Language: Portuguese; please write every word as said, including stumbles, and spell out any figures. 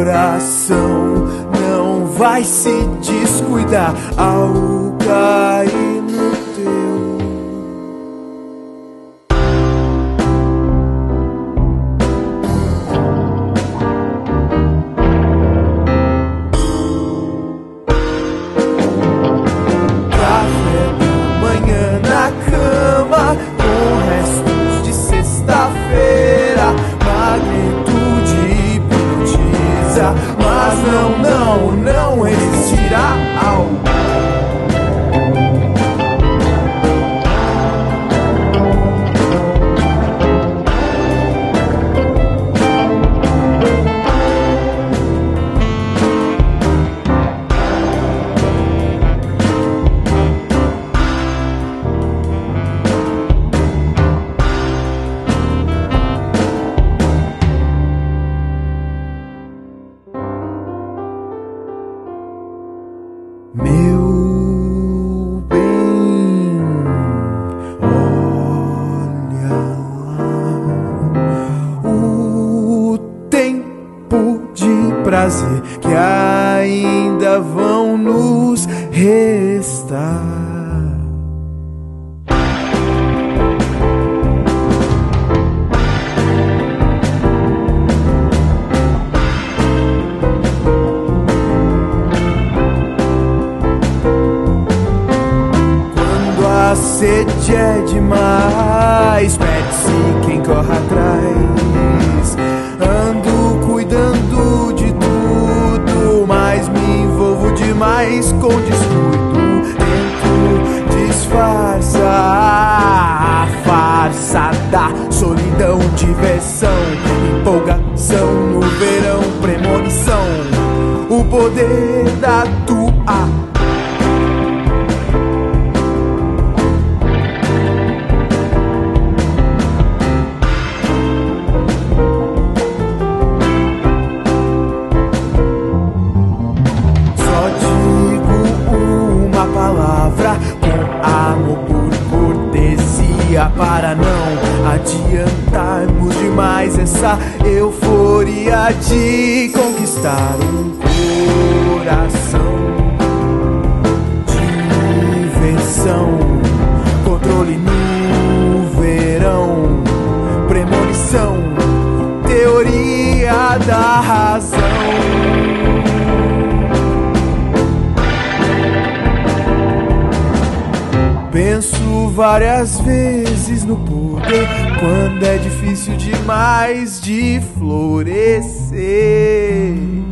coração não vai se descuidar ao cair no teu. Café da manhã na cama, com restos de sexta-feira, magnitude hipnotiza, mas não, não, não resistirá ao meu bem. Olha lá o tempo de prazer que ainda vão nos restar. A sede é demais, perde-se quem corre atrás. Ando cuidando de tudo, mas me envolvo demais com descuido. Tento disfarçar a farsa da solidão, diversão, empolgação no verão, premonição, o poder da tua. Com amor por cortesia, para não adiantarmos demais essa euforia de conquistar um coração. Diversão, controle no verão, premonição, teoria da razão. Penso várias vezes no poder quando é difícil demais de florescer.